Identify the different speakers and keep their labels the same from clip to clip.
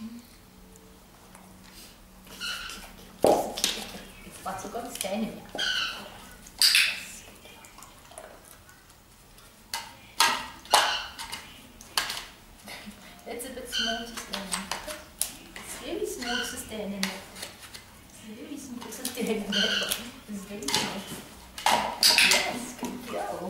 Speaker 1: What's going to stand here? It's a bit small to stand in. It's very small to stand in. It's very small to stand in. It's very small. Yes, good girl.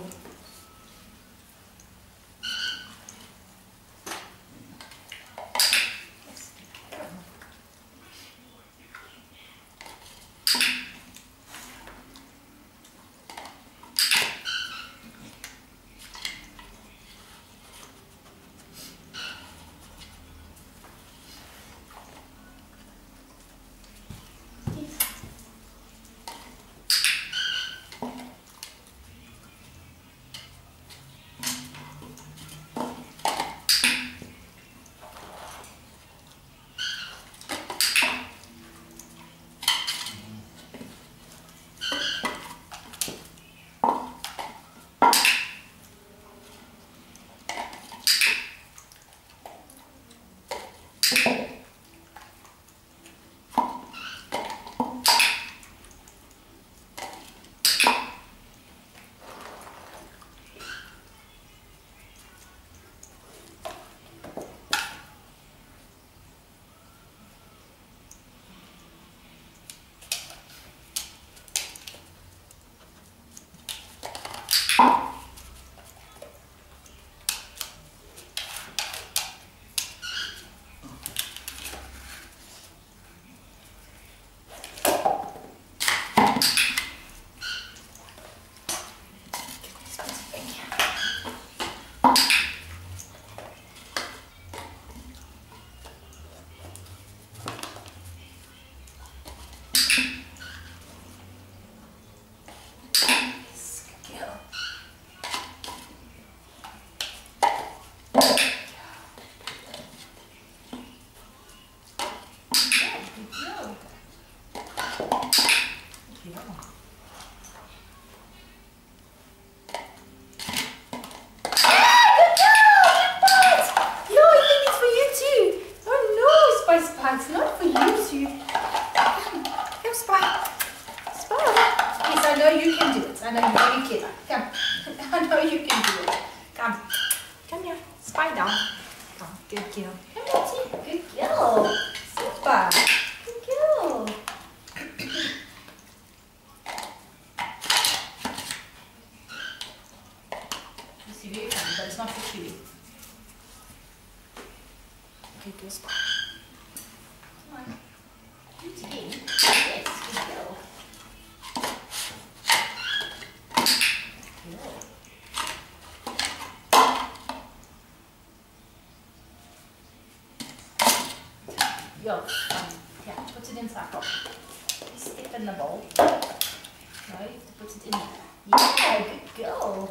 Speaker 1: Yo, yeah, put it inside. Step in the bowl. No, you have to put it in there. Yeah, good girl.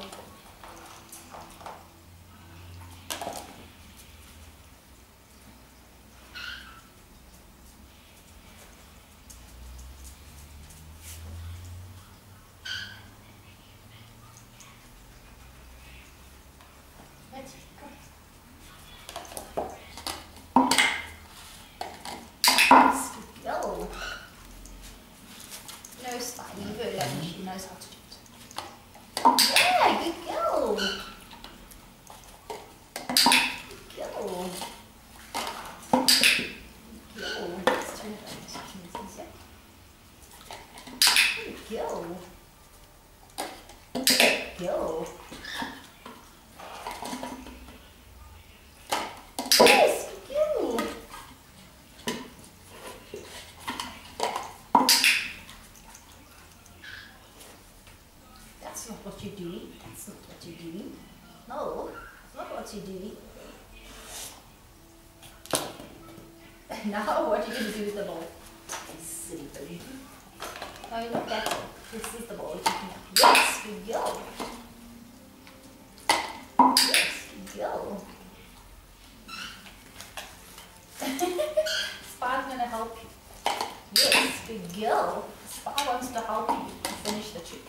Speaker 1: Let's go. Go. No spiny bird, she knows how to do it. Yeah, good girl. Good girl. Good girl. Let's turn it over so she can see it. Good girl. Good girl. Yes, good girl. That's not what you're doing. That's not what you're doing. No, that's not what you're doing. Now what are you going to do with the ball? You silly baby. No, not that ball. This is the ball. Yes, good girl. Yes, good girl. Spa's going to help you. Yes, good girl. Spa wants to help you finish the trick.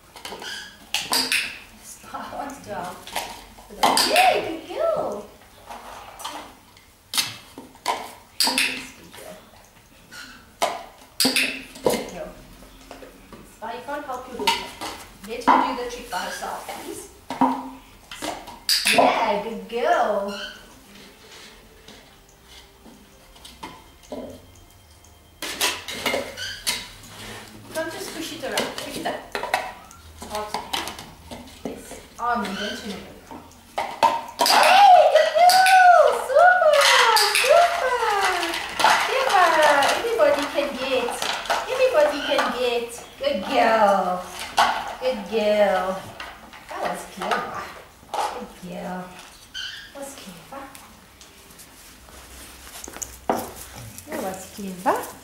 Speaker 1: Spa wants to help you. Yay, good girl. Good girl. Spy can't help you daughter. Let her do the trick by herself, please. Yeah, good girl. Don't just push it around. Push it up. Hard. Yes. Arm and then turn it over. Hey, good girl! Super! Super! Everybody can get. Everybody can get. Good girl. Good girl. That was clever. Good girl. That was clever. That was clever.